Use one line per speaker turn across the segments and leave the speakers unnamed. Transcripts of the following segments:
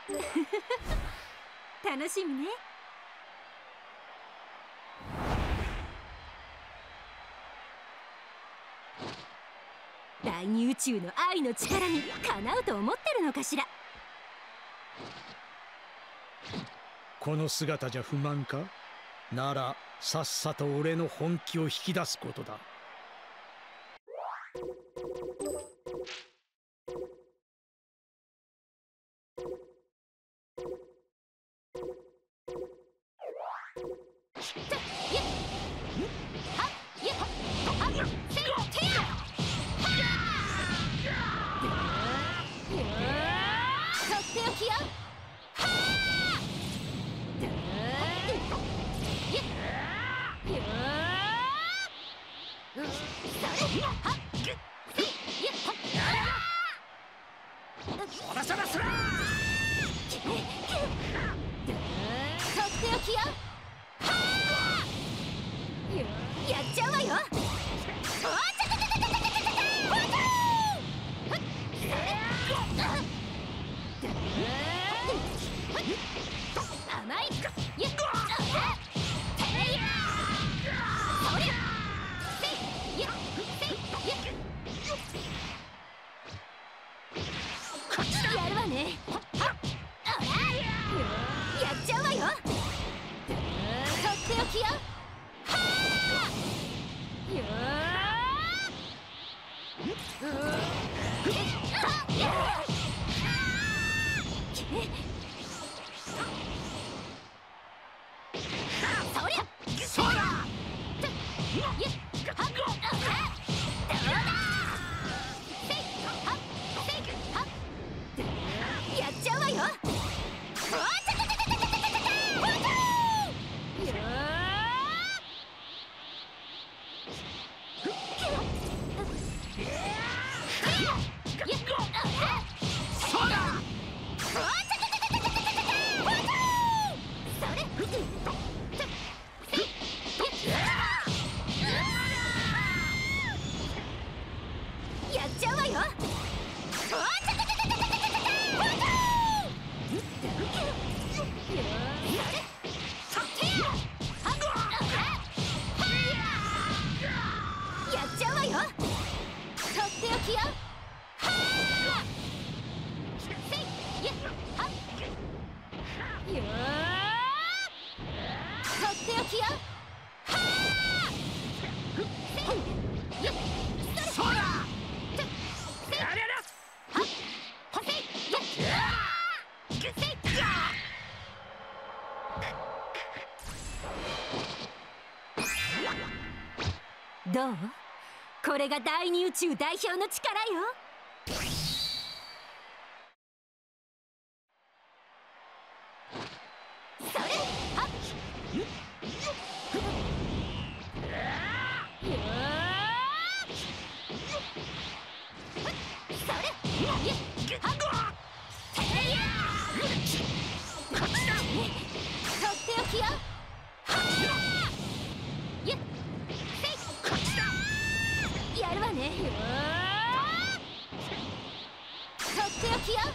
楽しみね。第二宇宙の愛の力にかなうと思ってるのかしら。
この姿じゃ不満か？ならさっさと俺の本気を引き出すことだ。
やっちゃうわよ。甘い。やるわね。やっちゃうわよ。とっておきよ。やっちゃうわよ。やっちゃうわよ。やっちゃうわよ。とっておきよ。とっておきよ。どう？これが第二宇宙代表の力よ。やるわね。とっておきよ。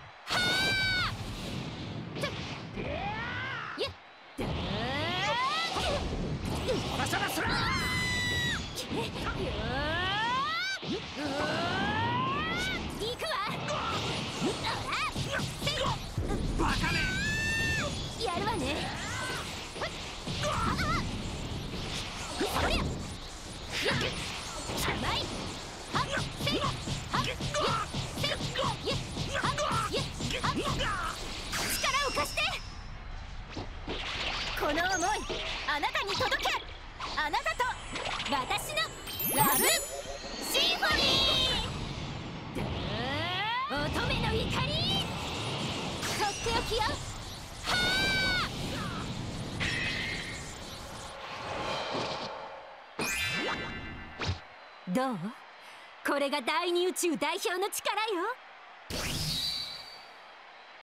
行くわ。
バカめ！
やるわね。そりゃ。甘い。力を貸して。この想いあなたに届け。あなたと私のラブシンフォニー。乙女の怒り。とっておきよ。どう？これが第二宇宙代表の力よ。